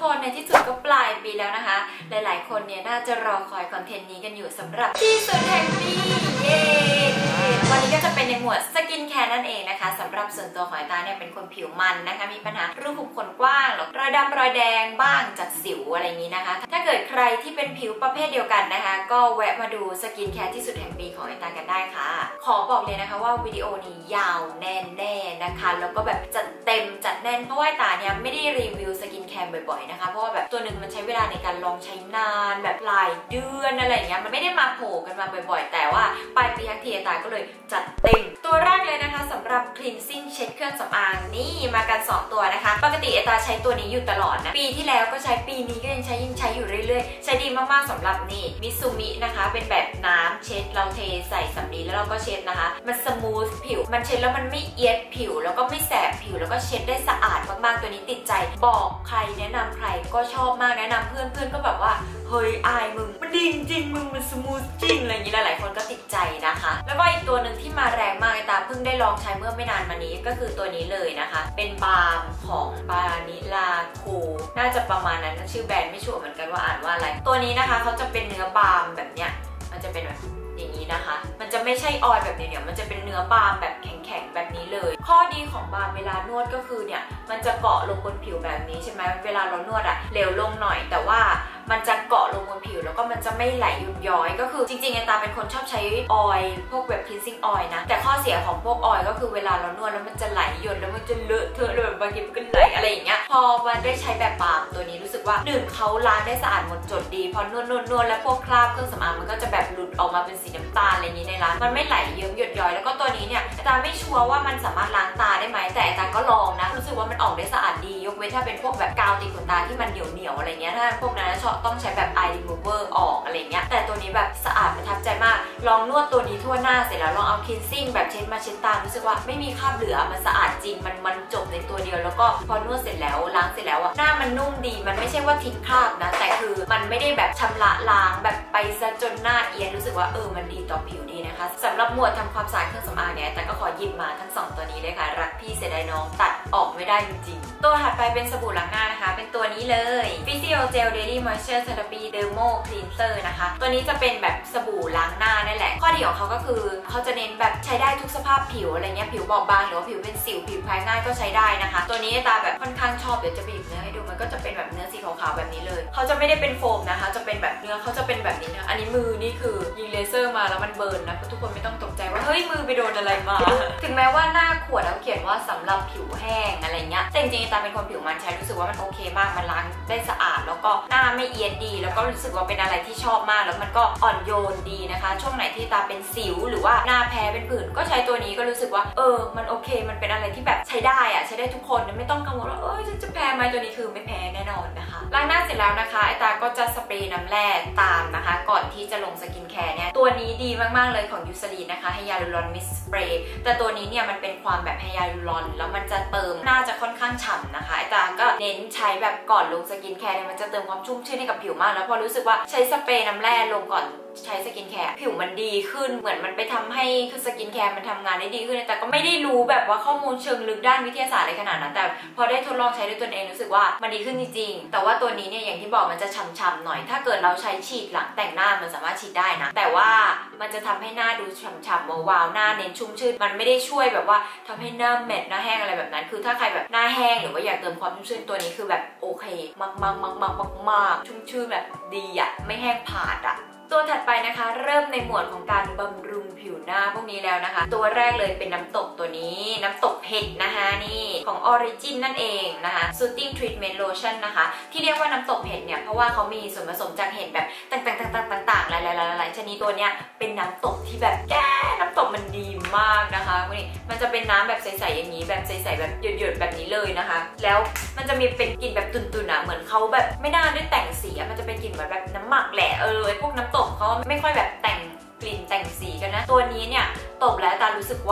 คนในที่สุดก็ปลายปีแล้วนะคะหลายๆคนเนี่ยน่าจะรอคอยคอนเทนต์นี้กันอยู่สำหรับที่สุดแห่งปีเย้วันนี้ก็จะเป็นในหมวดสกินแคร์นั่นเองนะคะสำหรับส่วนตัวของตาเนี่ยเป็นคนผิวมันนะคะมีปัญหารูขุมขนกว้างหรอรอยดำรอยแดงบ้างจากสิวอะไรอย่างนี้นะคะถ้าเกิดใครที่เป็นผิวประเภทเดียวกันนะคะก็แวะมาดูสกินแคร์ที่สุดแห่งปีของตากันได้ค่ะขอบอกเลยนะคะว่าวิดีโอนี้ยาวแน่ๆนะคะแล้วก็แบบจัดเต็มจัดแน่นเพราะว่าตาเนี่ยไม่ได้รีวิวสกินแคร์บ่อยๆนะคะเพราะว่าแบบตัวหนึ่งมันใช้เวลาในการลองใช้นานแบบหลายเดือนอะไรอย่างเงี้ยมันไม่ได้มาโผล่กันมาบ่อยๆแต่ว่าปลายปีทั้งทีตาก็เลยจัดเต็มตัวแรกเลยนะคะสำหรับ cleansing เช็ดเครื่องสำอางนี่มากัน2ตัวนะคะปกติตาใช้ตัวนี้อยู่ตลอดนะปีที่แล้วก็ใช้ปีนี้ก็ยังใช้อยู่เรื่อยๆใช้ดีมากๆสำหรับนี่มิซูมินะคะเป็นแบบน้ำเช็ดเราเทใส่สำลีแล้วเราก็เช็ดนะคะมันสมูทผิวมันเช็ดแล้วมันไม่เอียดผิวแล้วก็ไม่แสบผิวแล้วก็เช็ดได้สะอาดมากๆตัวนี้ติดใจบอกใครแนะนำใครก็ชอบมากแนะนำเพื่อนก็แบบว่าเฮ้ยอายมึงมันดีจริงมึงมันสมูทจริงอะไรอย่างนี้หลายๆคนก็ติดใจนะคะแล้วก็อีกตัวหนึ่งที่มาแรงมากตาเพิ่งได้ลองใช้เมื่อไม่นานมานี้ก็คือตัวนี้เลยนะคะเป็นบาล์มของบานิลาโคน่าจะประมาณนั้นชื่อแบรนด์ไม่ชัวร์เหมือนกันว่าอ่านว่าอะไรตัวนี้นะคะเขาจะเป็นเนื้อบาล์มแบบเนี้ยมันจะเป็นแบบอย่างนี้นะคะมันจะไม่ใช่ออยล์แบบนี้มันจะเป็นเนื้อบาล์มแบบแข็งๆแบบนี้เลยข้อดีของบาล์มเวลานวดก็คือเนี่ยมันจะเกาะลงบนผิวแบบนี้ใช่ไหมเวลาเรานวดอะเหลวลงหน่อยแต่ว่ามันจะเกาะลงบนผิวแล้วก็มันจะไม่ไหลยุบย้อยก็คือจริงๆตาเป็นคนชอบใช้ออยล์พวกแบบ cleansing oil นะแต่ข้อเสียของพวกออยล์ก็คือเวลาเรานวดแล้วมันจะไหลหยดแล้วมันจะเลอะเทอะเลยบางทีมันก็ไหลอะไรอย่างเงี้ยพอมันได้ใช้แบบบาล์มตัวนี้รู้สึกว่า1เขาล้างได้สะอาดหมดจดดีพอนวดแล้วพวกคราบเครื่องสำอางมันก็จะแบบหลุดออกมาเป็นสีน้ำตาลอะไรอย่างนี้ในร้านมันไม่ไหลเยิ้มหยดย้อยแล้วก็ตัวนี้เนี่ยตาไม่ชัวร์ว่ามันสามารถล้างตาได้ไหมแต่ตาก็ลองนะรู้สึกว่ามันออกได้สะอาดดียกเว้นถ้าเป็นพวกแบบกาวติดขนตาที่มันเหนียวอะไรเงี้ยถ้าพวกนั้นชอบต้องใช้แบบ eye remover ออกอะไรเงี้ยแต่ตัวนี้แบบสะอาดประทับใจมากลองนวดตัวนี้ทั่วหน้าเสร็จแล้วลองเอา cleansing แบบเช็ดมาเช็ดตารู้สึกว่าไม่มีคราบเหลือมันสะอาดจริงมันจบในตัวเดียวแล้วก็พอนวดเสร็จแล้วล้างเสร็จแล้วหน้ามันนุ่มดีมันไม่ใช่ว่าทิ้งคราบนะแต่คือมันไม่ได้แบบชำระล้างแบบไปซะจนหน้าเอียนรู้สึกว่ามันดีต่อผิวดีนะคะสำหรับหมวดทำความสะอาดเครื่องสำอางเนี่ยแต่ก็ขอหยิบมาทั้ง2ตัวนี้เลยค่ะรักพี่เสียดายน้องตัดออกไม่ได้จริงๆตัวถัดไปเป็นสบู่ล้างหน้านะคะเป็นตัวนี้เลย Physio Gel Daily Moisture Therapy Dermo Cleanser นะคะตัวนี้จะเป็นแบบสบู่ล้างหน้านั่นแหละข้อดีของเขาก็คือเขาจะเน้นแบบใช้ได้ทุกสภาพผิวอะไรเงี้ยผิวบอบบางหรือว่าผิวเป็นสิวผิวแพ้ง่ายก็ใช้ได้นะคะตัวนี้ตาแบบค่อนข้างชอบเดี๋ยวจะบีบเนื้อให้ดูมันก็จะเป็นแบบเนื้อสีขาวๆแบบนี้เลยเขาจะไม่ได้เป็นโฟมนะคะจะเป็นแบบเนื้อเขาจะเป็นแบบนี้นะอันนี้มือนี่คือยิงเลเซอร์มาแล้วมันเบิร์นนะทุกคนไม่ต้องตกใจว่าเฮ้ยมือไปโดนอะไรมาถึงแม้ว่าหน้าขวดแล้วเขียนว่าสำหรับผิวแห้งอะไรเงี้ยแต่จริงๆตาเป็นคนผิวมันใช้รู้สึกว่ามันโอเคมากมันล้างได้สะอาดแล้วก็หน้าไม่เอียดดีแล้วก็รู้สึกว่าเป็นอะไรที่ชอบมากแล้วมันก็อ่อนโยนดีนะคะช่วงไหนที่ตาเป็นสิวหรือว่าหน้าแพ้เป็นผื่นก็ใช้ตัวนี้ก็รู้สึกว่ามันโอเคมันเป็นอะไรที่แบบใช้ได้อะใช้ได้ทุกคนไม่ต้องกังวลว่าฉันจะแพ้ไหมตัวนี้คือไม่แพ้แน่นอนนะคะล้างหน้าเสร็จแล้วนะคะตาก็จะสเปรย์น้ำแร่ตามนะคะก่อนที่จะลงสกินแคร์เนี่ยตัวนี้ดีมากๆเลยของยูซารีนนะคะไฮยาลูรอนมิสสเปรย์แต่ตัวนี้เนี่ยมันเป็นความแบบไฮยาลูรอนแล้วมันจะเติมหน้าจะค่อนข้างฉ่ำนะคะตาก็เน้นใช้แบบก่อนลงสกินแคร์เนี่ยมันจะเติมความชุ่มชื่นให้กับผิวมากแล้วพอรู้สึกว่าใช้สเปรย์น้ำแร่ลงก่อนใช้สกินแคร์ผิวมันดีขึ้นเหมือนมันไปทำให้คือสกินแคร์มันทำงานได้ดีขึ้นแต่ก็ไม่ได้รู้แบบว่าข้อมูลเชิงลึกด้านวิทยาศาสตร์อะไรขนาดนั้นแต่พอได้ทดลองใช้ด้วยตนเองรู้สึกว่ามันดีขึ้นจริงๆแต่ว่าตัวนี้เนี่ยอย่างที่บอกมันจะฉ่ำๆหน่อยถ้าเกิดเราใช้ฉีดหลังแต่งหน้ามันสามารถฉีดได้นะแต่ว่ามันจะทำให้หน้าดูฉ่ำๆวาวๆหน้าเน้นชุ่มชื่นมันไม่ได้ช่วยแบบว่าทำให้หน้าแมตต์หน้าแห้งอะไรแบบนั้นคือถ้าใครแบบหน้าแห้งหรือว่าอยากเติมความชุ่มชื่นตัวนี้คือแบบโอเคมากชุ่มชื่นแบบดีอะไม่แห้งผาดอะตัวถัดไปนะคะเริ่มในหมวดของการบำรุงผิวหน้าพวกนี้แล้วนะคะตัวแรกเลยเป็นน้ำตกตัวนี้น้ำตกเห็ดนะคะนี่ของ Origin นั่นเองนะคะ Soothing Treatment Lotion นะคะที่เรียกว่าน้ำตกเห็ดเนี่ยเพราะว่าเขามีส่วนผสมจากเห็ดแบบต่างๆหลายๆชนิดตัวเนี้ยเป็นน้ำตกที่แบบน้ำตกมันดีมากนะคะนี่มันจะเป็นน้ำแบบใสๆอย่างนี้แบบใสๆแบบหยดๆแบบนี้เลยนะคะแล้วมันจะมีเป็นกลิ่นแบบตุ่นๆอ่ะเหมือนเขาแบบไม่น่าได้แต่งสีมันจะเป็นกลิ่นแบบน้ำหมักแหละพวกน้ำตกเขาไม่ค่อยแบบแต่งกลิ่นแต่งสีกันนะตัวนี้เนี่ยตบแล้วตารู้สึกว่า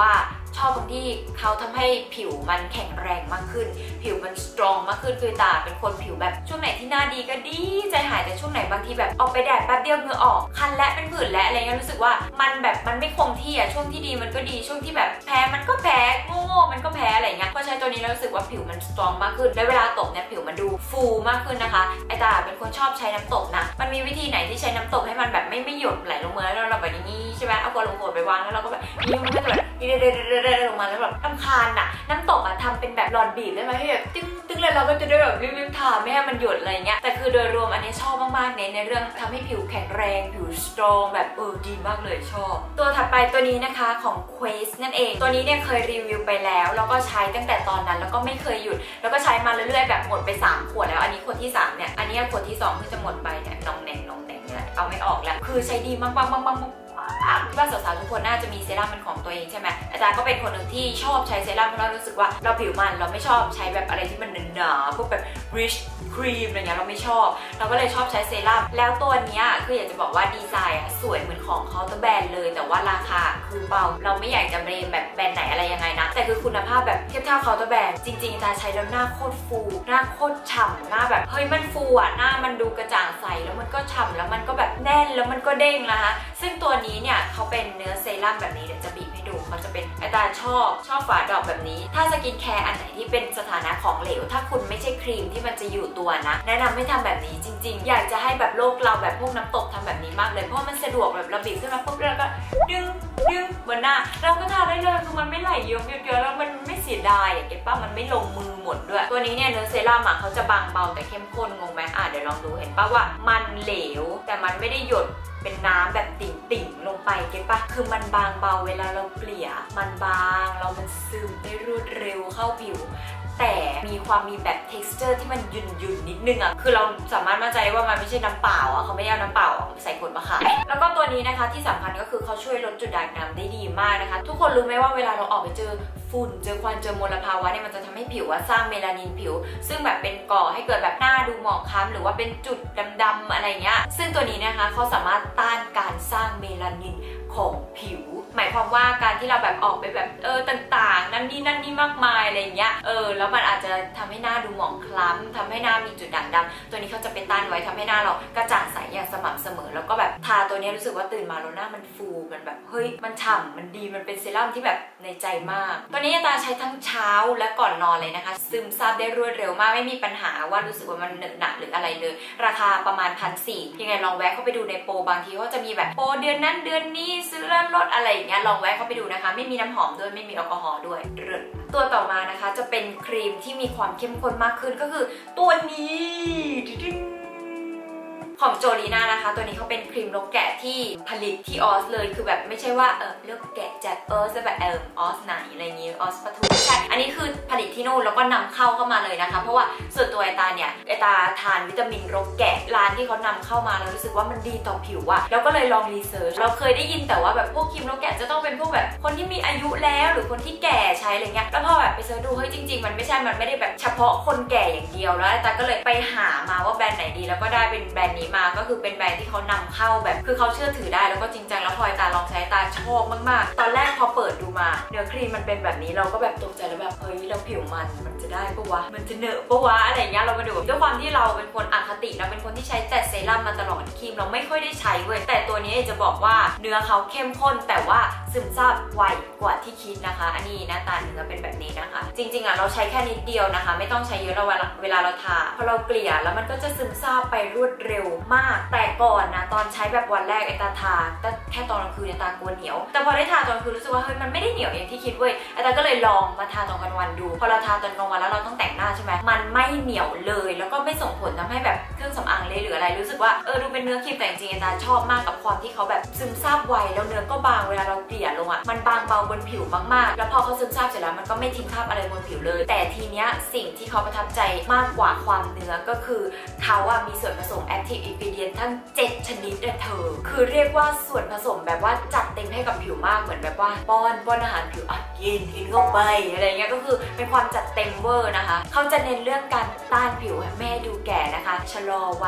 ชอบตรงที่เขาทำให้ผิวมันแข็งแรงมากขึ้นผิวมันสตรองมากขึ้นคือตาเป็นคนผิวแบบช่วงไหนที่หน้าดีก็ดีใจหายแต่ช่วงไหนบางทีแบบออกไปแดดแป๊บเดียวเหงื่อออกคันและเป็นผื่นและอะไรเงี้ยรู้สึกว่ามันแบบมันไม่คงที่อะช่วงที่ดีมันก็ดีช่วงที่แบบแพ้มันก็แพ้โง่ๆมันก็แพ้อะไรเงี้ยพอใช้ตัวนี้แล้วรู้สึกว่าผิวมันสตรองมากขึ้นและเวลาตบเนี่ยผิวมันดูฟูมากขึ้นนะคะไอตาเป็นคนชอบใช้น้ำตบนะมันมีวิธีไหนที่ใช้น้ำตบให้มันแบบไม่หยดไหลลงมาแล้วเราแบบนี้ใช่ไหมเอากระลงโกดไปวางแล้วเราก็แบบนี่มันก็จะแบบเรื่อยๆลงมาแล้วแบบรำคาญอะน้ำตบอะทำเป็นแบบหลอดบีบได้ไหมให้แบบตึ้งเลยเราก็จะได้แบบรีบๆทาไม่ให้มันหยดอะไรเงี้ยแต่คือโดยรวมอันนี้ชอบมากๆในเรื่องทำให้ผิวแข็งแรงผิวสตรองแบบดีมากเลยชอบตัวถัดไปตัวนี้นะคะของ Quest นั่นเองตัวนี้เนี่ยเคยรีวิวไปแล้วก็ใช้ตั้งแต่ตอนนั้นแล้วก็ไม่เคยหยุดแล้วก็ใช้มาเรื่อยๆแบบหมดไป3 ขวดแล้วอันนี้ขวดที่3เนี่ยอันนี้ขวดที่2เพิ่งจะหมดไปเนี่ยน้องแหน่งเนี่ยเอาไม่ออกแล้วคือใช้ดีมากว่าสาวๆทุกคนน่าจะมีเซรั่มเป็นของตัวเองใช่ไหมอาจารย์ก็เป็นคนหนึ่งที่ชอบใช้เซรั่มเพราะเรารู้สึกว่าเราผิวมันเราไม่ชอบใช้แบบอะไรที่มันหนาพวกแบบ rich cream อะไรเงี้ยเราไม่ชอบเราก็เลยชอบใช้เซรั่มแล้วตัวนี้คืออยากจะบอกว่าดีไซน์สวยเหมือนของเคาน์เตอร์แบรนด์เลยแต่ว่าราคาคือเบาเราไม่อยากจะเบรมแบบแบรนด์ไหนอะไรยังไงนะแต่คือคุณภาพแบบเทียบเท่าเคาน์เตอร์แบรนด์จริงๆอาจารย์ใช้แล้วหน้าโคตรฟูหน้าโคตรฉ่ำหน้าแบบเฮ้ยมันฟูอ่ะหน้ามันดูกระจ่างใสแล้วมันก็ฉ่ำแล้วมันก็แบบแน่นแล้วมันก็เด้งนะคะซึ่งตัวนี้เนี่ยเขาเป็นเนื้อเซรั่มแบบนี้เดี๋ยวจะบีบให้ดูเขาจะเป็นอาจารย์ชอบฝาดอกแบบนี้ถ้าสกินแคร์อันไหนที่เป็นสถานะของเหลวถ้าคุณไม่ใช่ครีมที่มันจะอยู่ตัวนะแนะนำให้ทำแบบนี้จริงๆอยากจะให้แบบโลกเราแบบพวกน้ำตกทำแบบนี้มากเลยเพราะมันสะดวกแบบเราบีบขึ้นมาปุ๊บแล้วก็ดึงบนหน้าเราก็ทาได้เลยคือมันไม่ไหลเยิ้มเยอะๆแล้วมันไม่เสียดายเก็บป้ามันไม่ลงมือหมดด้วยตัวนี้เนี่ยเนื้อเซรั่มเขาจะบางเบาแต่เข้มข้นงงไหมเดี๋ยวลองดูเห็นป่ะว่ามันเหลวแต่มันไม่ได้หยดเป็นน้ำแบบติ่งลงไปเก็บป่ะคือมันบางเบาเวลาเราเกลี่ยมันบางแล้วมันซึมได้รวดเร็วเข้าผิวแต่มีความมีแบบ texture ที่มันยุ่นนิดนึงคือเราสามารถมั่นใจได้ว่ามันไม่ใช่น้ำเปล่าเขาไม่ได้เอาน้ำเปล่าใส่ขวดมาขายแล้วก็ตัวนี้นะคะที่สำคัญก็คือเขาช่วยลดจุดด่างดำได้ดีมากนะคะทุกคนรู้ไหมว่าเวลาเราออกไปเจอฝุ่นเจอควันเจอมลภาวะเนี่ยมันจะทำให้ผิวสร้างเมลานินผิวซึ่งแบบเป็นก่อให้เกิดแบบหน้าดูหมองคล้ำหรือว่าเป็นจุดดำๆอะไรเงี้ยซึ่งตัวนี้นะคะเขาสามารถต้านการสร้างเมลานินของผิวหมายความว่าการที่เราแบบออกไปแบบต่างๆนั่นนี่มากมายอะไรเงี้ยแล้วมันอาจจะทำให้หน้าดูหมองคล้ำทำให้หน้ามีจุดด่างดำตัวนี้เขาจะไปต้านไว้ทำให้หน้าเรากระจ่างใสอย่างสม่ำเสมอแล้วก็แบบทาตัวนี้รู้สึกว่าตื่นมาแล้วหน้ามันฟูมันแบบเฮ้ยมันฉ่ำมันดีมันเป็นเซรั่มที่แบบในใจมากตัวนี้ตาใช้ทั้งเช้าและก่อนนอนเลยนะคะซึมซาบได้รวดเร็วมากไม่มีปัญหาว่ารู้สึกว่ามันเหนอะหนะหรืออะไรเลยราคาประมาณ1,400ยังไงลองแวะเข้าไปดูในโปรบางทีก็จะมีแบบโปรเดือนนั้นเดือนนี้ซื้อแล้วลดอะไรอย่างเงี้ยลองแวะเข้าไปดูนะคะไม่มีน้ำหอมด้วยไม่มีแอลกอฮอล์ด้วยตัวต่อมานะคะจะเป็นครีมที่มีความเข้มข้นมากขึ้นก็คือตัวนี้ของโจลีน่านะคะตัวนี้เขาเป็นครีมนกแกะที่ผลิตที่ออสเลยคือแบบไม่ใช่ว่าเลือกแกะจากจะแบบออสไหนอะไรอย่างงี้ออสปทุมใช่อันนี้คือผลิตที่นู่นแล้วก็นำเข้ามาเลยนะคะเพราะว่าส่วนตัวไอตาเนี่ยไอตาทานวิตามินนกแกะร้านที่เขานำเข้ามาแล้วรู้สึกว่ามันดีต่อผิวแล้วก็เลยลองรีเสิร์ชเราเคยได้ยินแต่ว่าแบบพวกครีมนกแกะจะต้องเป็นพวกแบบคนที่มีอายุแล้วหรือคนที่แก่ใช้อะไรเงี้ยแล้วพอแบบไปเสิร์ชดูเฮ้ยจริงๆมันไม่ใช่มันไม่ได้แบบเฉพาะคนแก่อย่างเดียวแล้วไอตาก็เลยไปหามาว่าแบรนด์ไหนดีแล้วก็ได้เป็นแบรนด์นี้มาก็คือเป็นแบรนด์ที่เขานำเข้าแบบคือเขาเชื่อถือได้แล้วก็จริงจังแล้วพอตาลองใช้ตาชอบมากๆตอนแรกพอเปิดดูมาเนื้อครีมมันเป็นแบบนี้เราก็แบบตกใจแล้วแบบเฮ้ยเราผิวมันจะได้ปะวะมันจะเหนอะปะวะอะไรเงี้ยเรามาดูด้วยความที่เราเป็นคนอคติเราเป็นคนที่ใช้แต่เซรั่มมาตลอดครีมเราไม่ค่อยได้ใช้เว้ยแต่ตัวนี้จะบอกว่าเนื้อเขาเข้มข้นแต่ว่าซึมซาบไวกว่าที่คิดนะคะอันนี้หน้าตาเนื้อเป็นแบบนี้นะคะจริงๆเราใช้แค่นิดเดียวนะคะไม่ต้องใช้เยอะเวลาเราทาพอเราเกลี่ยแล้วมันก็จะซึมซาบไปรวดเร็วมากแต่ก่อนนะตอนใช้แบบวันแรกตาทาแต่แค่ตอนกลางคืนตากลัวเหนียวแต่พอได้ทาตอนกลางคืนรู้สึกว่าเฮ้ยมันไม่ได้เหนียวอย่างที่คิดเว้ยตาก็เลยลองมาทาตอนกลางวันดูพอเราทาตอนกลางวันแล้วเราต้องแต่งหน้าใช่ไหมมันไม่เหนียวเลยแล้วก็ไม่ส่งผลทำให้แบบเครื่องสำอางเละหรืออะไรรู้สึกว่าดูเป็นเนื้อครีมแต่จริงๆตาชอบมากกับความที่เขาแบบซึมซาบไวแล้วเนื้อก็บางเวลาเราเกลี่ยลงมันบางเบาบนผิวมากๆแล้วพอเขาซึมซาบเสร็จแล้วมันก็ไม่ทิ้งคราบอะไรบนผิวเลยแต่ทีเนี้ยสิ่งที่เขาประทับใจมากกว่าความเนื้อก็คือเขามีส่วนผสม active ingredient ทั้ง7ชนิดเธอคือเรียกว่าส่วนผสมแบบว่าจัดเต็มให้กับผิวมากเหมือนแบบว่าป้อนอาหารผิวกินเข้าไปอะไรเงี้ยก็คือเป็นความจัดเต็มเวอร์นะคะเขาจะเน้นเรื่องการต้านผิวให้แม่ดูแก่นะคะชะลอวัยดู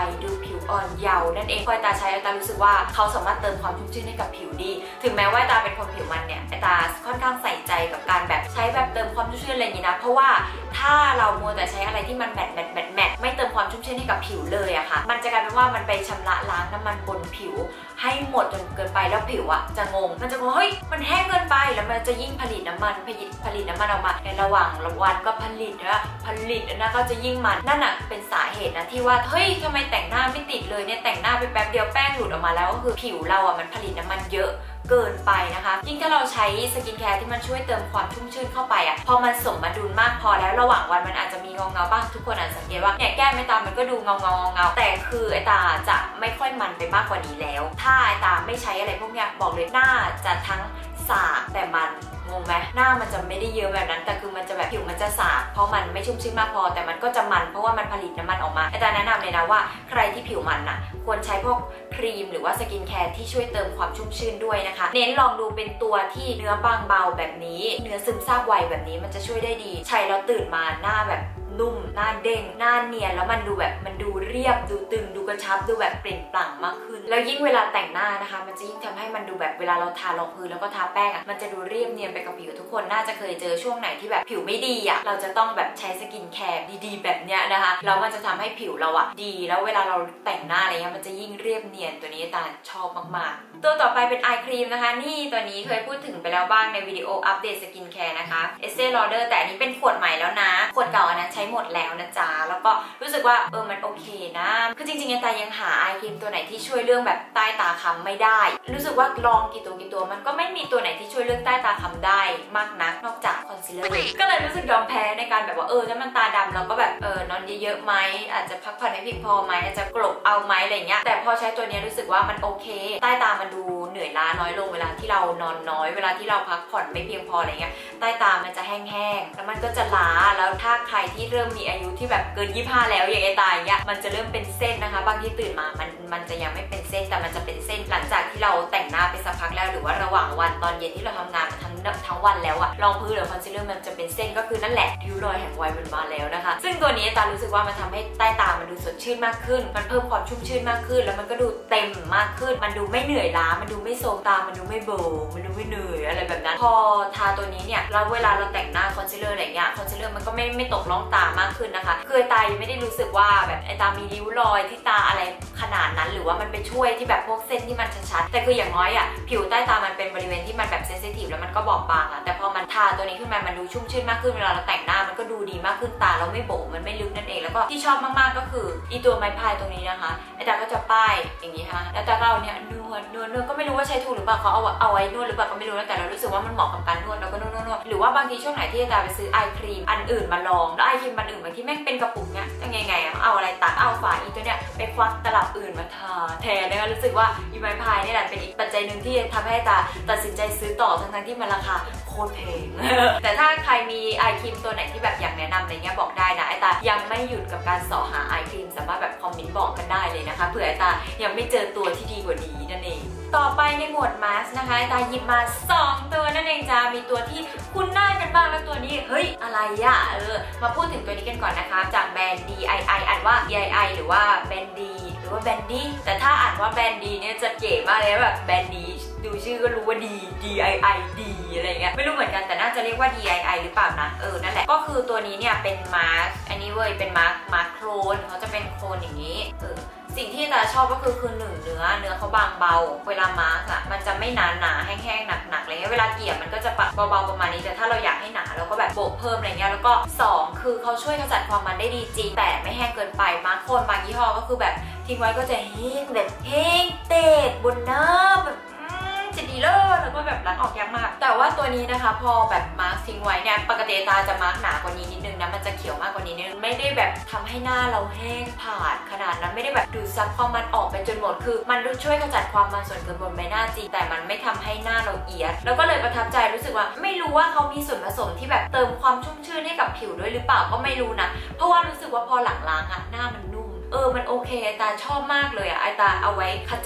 ผิวอ่อนเยาว์นั่นเองพอตาใช้ตารู้สึกว่าเขาสามารถเติมความชุ่มชื้นให้กับผิวดีถึงแม้ว่าตาเป็นคนผิวมันเนี่ยตาค่อนข้างใส่ใจกับการแบบใช้แบบเติมความชุ่มชื้นอะไรอย่างนี้นะเพราะว่าถ้าเรามัวแต่ใช้อะไรที่มันแมทไม่เติมความชุ่มชื้นให้กับผิวเลยอะค่ะมันจะกลายเป็นว่ามันไปชำระล้างน้ำมันบนผิวให้หมดจนเกินไปแล้วผิวอะจะงงมันจะงงเฮ้ยมันแห้งเกินไปแล้วมันจะยิ่งผลิตน้ำมันออกมาในระหว่างวันก็ผลิตนะก็จะยิ่งมันนั่นอะเป็นสาเหตุนะที่ว่าเฮ้ยทำไมแต่งหน้าไม่ติดเลยเนี่ยแต่งหน้าไปแป๊บเดียวแป้งหลุดออกมาแล้วก็คือผิวเราอะมันผลิตน้ำมันเยอะเกินไปนะคะยิ่งถ้าเราใช้สกินแคร์ที่มันช่วยเติมความชุ่มชื้นเข้าไปอ่ะพอมันสมดุลมากพอแล้วระหว่างวันมันอาจจะมีเงาบ้างทุกคนอาจสังเกตว่าเนี่ยแก้มตามันก็ดูเงาแต่คือตาจะไม่ค่อยมันไปมากกว่านี้แล้วถ้าตาไม่ใช้อะไรพวกเนี้ยบอกเลยหน้าจะทั้งสากแต่มันงงไหมหน้ามันจะไม่ได้เยอะแบบนั้นแต่คือมันจะแบบผิวมันจะสากเพราะมันไม่ชุ่มชื้นมากพอแต่มันก็จะมันเพราะว่ามันผลิตน้ำมันออกมาตาแนะนำเลยนะว่าใครที่ผิวมันอ่ะควรใช้พวกครีมหรือว่าสกินแคร์ที่ช่วยเติมความชุ่มชื้นด้วยนะคะเน้นลองดูเป็นตัวที่เนื้อบางเบาแบบนี้เนื้อซึมซาบไวแบบนี้มันจะช่วยได้ดีใช้แล้วตื่นมาหน้าแบบนุ่มหน้าเด้งหน้าเนียนแล้วมันดูแบบมันดูเรียบดูตึงดูกระชับดูแบบเปล่งปลั่งมากขึ้นแล้วยิ่งเวลาแต่งหน้านะคะมันจะยิ่งทำให้มันดูแบบเวลาเราทารองพื้นแล้วก็ทาแป้งอ่ะมันจะดูเรียบเนียนไปกับผิวทุกคนน่าจะเคยเจอช่วงไหนที่แบบผิวไม่ดีอ่ะเราจะต้องแบบใช้สกินแคร์ดีๆแบบเนี้ยนะคะแล้วมันจะทำให้ผิวเราอ่ะดีแล้วเวลาเราแต่งหน้าอะไรเงี้ยมันจะยิ่งเรียบเนียนตัวนี้ตาชอบมากๆตัวต่อไปเป็นไอครีมนะคะนี่ตัวนี้เคยพูดถึงไปแล้วบ้างในวิดีโออัปเดตสกินแคร์นะคะ Estee Lauder แต่อันนี้เป็นขวดใหม่แล้วนะขวดเก่าอันนั้นใช้หมดแล้วนะจ๊ะแล้วก็รู้สึกว่ามันโอเคนะคือจริงๆตายังหาไอครีมตัวไหนที่ช่วยเรื่องแบบใต้ตาค้ำไม่ได้รู้สึกว่าลองกี่ตัวมันก็ไม่มีตัวไหนที่ช่วยเรื่องใต้ตาค้ำได้มากนักนอกจากคอนซีลเลอร์ก็เลยรู้สึกยอมแพ้ในการแบบว่าถ้ามันตาดำเราก็แบบนอนเยอะๆไหมอาจจะพักผ่อนให้เพียงพอไหมอาจจะกลบเอาไหมอะไรเงี้ยแต่พอใช้ตัวนี้รู้สึกว่ามันโอเคใต้ตามันดูเหนื่อยล้าน้อยลงเวลาที่เรานอนน้อยเวลาที่เราพักผ่อนไม่เพียงพออะไรเงี้ยใต้ตามันจะแห้งๆแล้วมันก็จะล้าแล้วถ้าใครที่เริ่มมีอายุที่แบบเกิน25แล้วอย่างตาอย่างเงี้ยมันจะเริ่มเป็นเส้นนะคะบางทีตื่นมามันจะยังไม่เป็นเส้นแต่มันจะเป็นเส้นหลังจากที่เราแต่งหน้าไปสักพักแล้วหรือว่าระหว่างวันตอนเย็นที่เราทำงานทั้งวันแล้วอะรองพื้นหรือคอนซีลเลอร์มันจะเป็นเส้นก็คือนั่นแหละริ้วรอยแห่งวัยมันมาแล้วนะคะซึ่งตัวนี้ตารู้สึกว่ามันทำให้ใต้ตามันดูสดชื่นมากขึ้นมันเพิ่มความชุ่มชื่นมากขึ้นแล้วมันก็ดูเต็มมากขึ้นมันดูไม่เหนื่อยล้ามันดูไม่โทรมตามันดูไม่เบลอมันดูไม่เหนื่อยอะไรแบบนั้นพอทาตัวนี้เนี่ยแล้วเวลาเราแต่งหน้าคอนซีลเลอร์อะไรเงี้ยคอนซีลเลอร์มันก็ไม่ตกล่องตามากขึ้นนะคะคือตายังไม่ได้รู้สึกว่าแบบตามีริ้วรอยที่ตาอะไรขนาดนั้นหรือว่ามันไปช่วยที่แบบพวกเส้นที่มันชัดๆแต่คืออย่างน้อยอ่ะผิวใต้ตามันเป็นบริเวณที่มันแบบเซนซิทีฟแล้วมันก็บอบบางอ่ะแต่พอมันทาตัวนี้ขึ้นมามันดูชุ่มชื่นมากขึ้นเวลาเราแต่งหน้ามันก็ดูดีมากขึ้นตาเราไม่โบมันไม่ลึกนั่นเองแล้วก็ที่ชอบมากๆก็คืออีตัวไม้พายตรงนี้นะคะตาก็จะป้ายอย่างนี้ค่ะแล้วตาก็เอาเนี่ยนวดก็ไม่รู้ว่าใช้ถูกหรือเปล่าเขาเอาไว้นวดหรือเปล่าก็ไม่รู้นะแต่เรารู้สึกว่ามันเหมาะกับการนวดแล้วก็นวดหรือว่าบางทีช่วงไหนที่ตาไปซื้อไอครีมอันอื่นมาลองแล้วไอครีมอันอื่นบางที่แม่งเป็นกระปุกเนี่ยยังไงเอาอะไรตัดเอาฝาอีตัวเนี่ยไปควักตลับอื่นมาทาแทนนะคะรู้สึกว่าอีไม้พายนี่แหละเป็นอีกปัจจัยหนึ่งที่ทำให้ตาตัดสินใจซื้อต่อทั้งที่มันราคาโคตรแพง แต่ถ้าใครมีไอครีมตัวไหนที่แบบอยากแนะนำอะไรเงี้ยบอกได้นะตายังไม่หยุดกับการสอหาไอครีมสามารถแบบคอมเมนต์บอกกันได้เลยนะคะเผื่อตายังไม่เจอตัวที่ดีกว่านี้นั่นเองต่อไปในหมวดมาสก์นะคะตาหยิบมา2ตัวนั่นเองจ้ามีตัวที่คุ้นหน้ากันบ้างแล้วตัวนี้เฮ้ยอะไรอะมาพูดถึงตัวนี้กันก่อนนะคะจากแบรนด์ DII อ่านว่า DII หรือว่าแบรนด์ดีหรือว่าแบรนด์ดีแต่ถ้าอ่านว่าแบรนด์ดีเนี่ยจะเก๋มากเลยแบบแบรนด์ดีดูชื่อก็รู้ว่าดี DII ดีอะไรเงี้ยไม่รู้เหมือนกันแต่น่าจะเรียกว่า DII หรือเปล่านะนั่นแหละก็คือตัวนี้เนี่ยเป็นมาสก์อันนี้เว้ยเป็นมาสก์โครนเขาจะเป็นโครนอย่างนี้สิ่งที่ตาชอบก็คือ1เนื้อเขาบางเบาเวลามาร์กมันจะไม่หนาแห้งๆหนักๆอะไรเงี้ยเวลาเกี่ยมันก็จะเบาๆประมาณนี้แต่ถ้าเราอยากให้หนาเราก็แบบโบกเพิ่มอะไรเงี้ยแล้วก็2คือเขาช่วยขจัดความมันได้ดีจริงแต่ไม่แห้งเกินไปมาร์กโคนบางยี่ห้อก็คือแบบทิ้งไว้ก็จะแห้งแบบแห้งเตะบนหน้าแบบจะดีเลิศแล้วก็แบบล้างออกยากมากแต่ว่าตัวนี้นะคะพอแบบมาร์กทิ้งไว้เนี่ยปกติตาจะมาร์กหนากว่านี้นิดนึงนะมันจะเขียวมากกว่านี้นิดนึงไม่ได้แบบทำให้หน้าเราแห้งผาดขนาดนั้นไม่ได้แบบดูดซับความมันออกไปจนหมดคือมันช่วยขจัดความมันส่วนเกินบนใบหน้าจริงแต่มันไม่ทำให้หน้าเราเอียดแล้วก็เลยประทับใจรู้สึกว่าไม่รู้ว่าเขามีส่วนผสมที่แบบเติมความชุ่มชื่นให้กับผิวด้วยหรือเปล่าก็ไม่รู้นะเพราะว่ารู้สึกว่าพอหลังล้างอะหน้ามันนุ่มมันโอเคตาชอบมากเลยอะตาเอาไว้ขจัด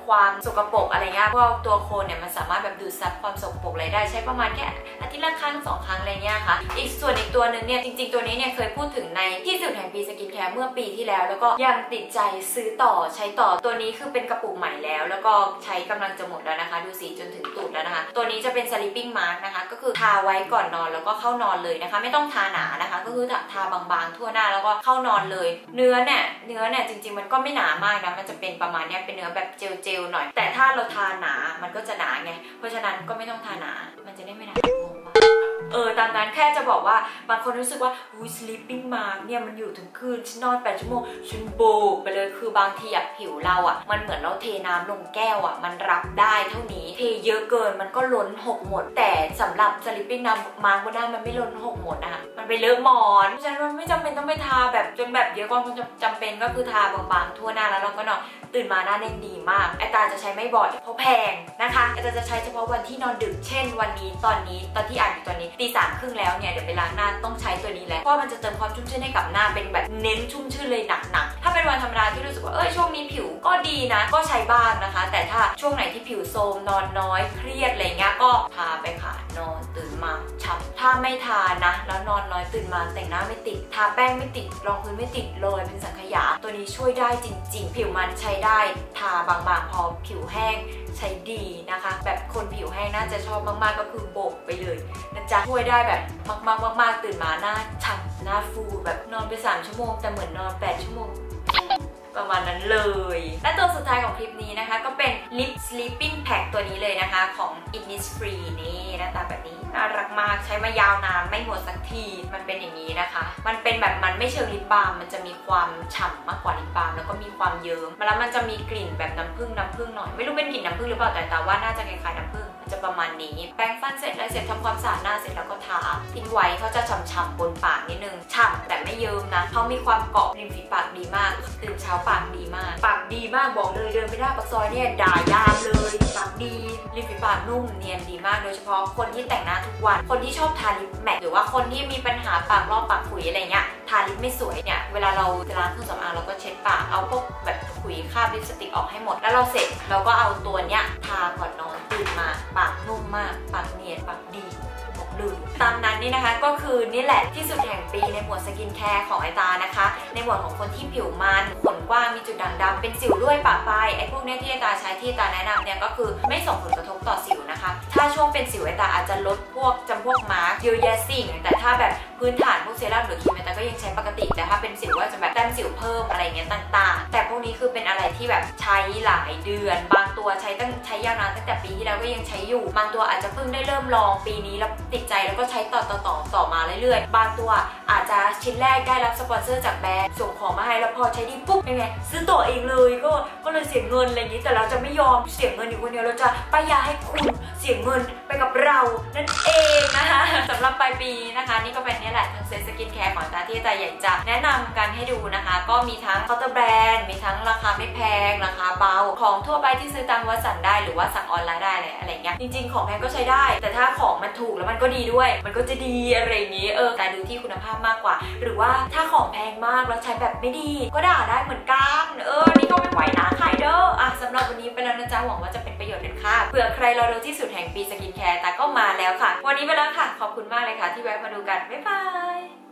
ความสกปรกอะไรเงี้ยเพราะตัวโคนเนี่ยมันสามารถแบบดูดซับความสกปรกอะไรได้ใช้ประมาณแค่อาทิตย์ละครั้ง2 ครั้งอะไรเงี้ยค่ะอีกตัวหนึ่งเนี่ยจริงๆตัวนี้เนี่ยเคยพูดถึงในที่สุดแห่งปีสกินแคร์เมื่อปีที่แล้วแล้วก็ยังติดใจซื้อต่อใช้ต่อตัวนี้คือเป็นกระปุกใหม่แล้วก็ใช้กำลังจะหมดแล้วนะคะดูสีจนถึงตูดแล้วนะคะตัวนี้จะเป็น sleeping mask นะคะก็คือทาไว้ก่อนนอนแล้วก็เข้านอนเลยนะคะไม่ต้องทาหนานะคะก็คือทาบางๆทั่วหน้าแล้วก็เข้านอนเลยเนื้อเนี่ยจริงๆมันก็ไม่หนามากนะมันจะเป็นประมาณนี้เป็นเนื้อแบบเจลหน่อยแต่ถ้าเราทาหนามันก็จะหนาไงเพราะฉะนั้นก็ไม่ต้องทาหนามันจะได้ไม่หนาตามนั้นแค่จะบอกว่าบางคนรู้สึกว่าsleeping mask เนี่ยมันอยู่ถึงคืนฉันนอน8 ชั่วโมงฉันโบกไปเลยคือบางทีผิวเรามันเหมือนเราเทน้ำลงแก้วมันรับได้เท่านี้เทเยอะเกินมันก็ล้นหกหมดแต่สำหรับ sleeping mask บนหน้ามันไม่ล้นหกหมดนะคะมันไปเลอะหมอนเพราะฉะนั้นมันไม่จำเป็นต้องไปทาแบบจนแบบเยอะก่อนจำเป็นก็คือทาบางๆทั่วหน้าแล้วเราก็นอนตื่นมาหน้าเด้งดีมากไอตาจะใช้ไม่บ่อยเพราะแพงนะคะไอตาจะใช้เฉพาะวันที่นอนดึกเช่นวันนี้ตอนที่อ่านอยู่ตอนนี้ตี 3 ครึ่งแล้วเนี่ยเดี๋ยวไปล้างหน้าต้องใช้ตัวนี้แหละเพราะมันจะเติมความชุ่มชื่นให้กับหน้าเป็นแบบเน้นชุ่มชื่นเลยหนักๆถ้าเป็นวันธรรมดาที่รู้สึกว่าช่วงนี้ผิวก็ดีนะก็ใช้บ้างนะคะแต่ถ้าช่วงไหนที่ผิวโทรมนอนน้อยเครียดอะไรเงี้ยก็ทาไปค่ะนอนตื่นมาฉ่ำถ้าไม่ทานะแล้วนอนน้อยตื่นมาแต่งหน้าไม่ติดทาแป้งไม่ติดรองพื้นไม่ติดเลยเป็นสังขยาตัวนี้ช่วยได้จริงๆผิวมันใช้ได้ทาบางๆพอผิวแห้งใช้ดีนะคะแบบคนผิวแห้งน่าจะชอบมากๆก็คือโบกไปเลยนะจ๊ะช่วยได้แบบมากๆตื่นมาหน้าฉ่ำหน้าฟูแบบนอนไป3 ชั่วโมงแต่เหมือนนอน8 ชั่วโมงประมาณนั้นเลยและตัวสุดท้ายของคลิปนี้นะคะก็เป็น Lip Sleeping Pack ตัวนี้เลยนะคะของ Innisfree นี่หน้าตาแบบนี้น่ารักมากใช้มายาวนานไม่หมดสักทีมันเป็นอย่างนี้นะคะมันเป็นแบบมันไม่เชิงลิปบาล์มมันจะมีความฉ่ำมากกว่าลิปบาล์มแล้วก็มีความเยิ้มแล้วมันจะมีกลิ่นแบบน้ำผึ้งหน่อยไม่รู้เป็นกลิ่นน้ำผึ้งหรือเปล่าแต่ว่าน่าจะคล้ายๆน้ำผึ้งจะประมาณนี้แปรงฟันเสร็จอะไรเสร็จทำความสะอาดหน้าเสร็จแล้วก็ทาทิ้งไว้เขาจะฉ่ำๆบนปากนิดนึงฉ่ำแต่ไม่เยิ้มนะเขามีความเกาะริมฝีปากดีมากตื่นเช้าปากดีมากบอกเลยเดินไปหน้าปากซอยเนี่ยด่ายามเลยปากดีริมฝีปากนุ่มเนียนดีมากโดยเฉพาะคนที่แต่งหน้าทุกวันคนที่ชอบทาลิปแมทหรือว่าคนที่มีปัญหาปากลอกปากขุยอะไรเงี้ยทาลิปไม่สวยเนี่ยเวลาเราจะล้างเครื่องสำอางเราก็เช็ดปากเอาพวกแบบขุยคราบลิปสติกออกให้หมดแล้วเราเสร็จเราก็เอาตัวเนี้ยทาก่อนนอนตื่นมาปากนุ่มมากปากเนียนปากดีตามนั้นนี่นะคะก็คือนี่แหละที่สุดแห่งปีในหมวดสกินแคร์ของไอตานะคะในหมวดของคนที่ผิวมันขนกว้างมีจุดด่างดำเป็นสิวด้วยปะปลายไอพวกนี้ที่ไอตาใช้ที่ไอตาแนะนำเนี่ยก็คือไม่ส่งผลกระทบต่อสิวนะคะถ้าช่วงเป็นสิวไอตาอาจจะลดพวกมาร์กเยอะแยะสิ่งแต่ถ้าแบบพื้นฐานพวกเซรั่มหรือครีมไอตาก็ยังใช้ปกติแต่ถ้าเป็นสิวก็จะแบบแต้มสิวเพิ่มอะไรเงี้ยต่างๆแต่พวกนี้คือเป็นอะไรที่แบบใช้หลายเดือนบางตัวใช้ยาวนานตั้งแต่ปีที่แล้วก็ยังใช้อยู่บางตัวอาจจะเพิ่งได้เริ่มลองปีนี้แล้วติดใจแล้วก็ใช้ต่อมาเรื่อยๆบางตัวอาจจะชิ้นแรกได้รับสปอนเซอร์จากแบรนด์ส่งของมาให้แล้วพอใช้ดีปุ๊บยังไงซื้อต่อเองเลยก็เลยเสียเงินอะไรอย่างนี้แต่เราจะไม่ยอมเสียเงินอยู่คนเดียวเราจะป้ายยาให้คุณเสียเงินไปกับเรานั่นเองนะคะสำหรับปลายปีนะคะนี่ก็เป็นนี่แหละทั้งเซตสกินแคร์ของตาที่ตาอยากจะแนะนำกันให้ดูนะคะก็มีทั้งเคาน์เตอร์แบรนด์มีทั้งราคาไม่แพงราคาเบาของทั่วไปที่ซื้อตามวัดสันได้หรือว่าสั่งออนไลน์ได้อะไรอย่างเงี้ยจริงๆของแพงก็ใช้ได้แต่ถ้าของมันถูกแล้วมันก็ดีด้วยมันก็จะดีอะไรอย่างนี้แต่ดูที่คุณภาพมากกว่าหรือว่าถ้าของแพงมากแล้วใช้แบบไม่ดีก็ด่าได้เหมือนกันนี่ก็ไม่ไหวนะใครเด้อสำหรับวันนี้ไปแล้วนะจ๊ะหวังว่าจะเป็นประโยชน์เป็นค่าเผื่อใครรอดูที่สุดแห่งปีสกินแคร์แต่ก็มาแล้วค่ะวันนี้ไปแล้วค่ะขอบคุณมากเลยค่ะที่แวะมาดูกันบ๊ายบาย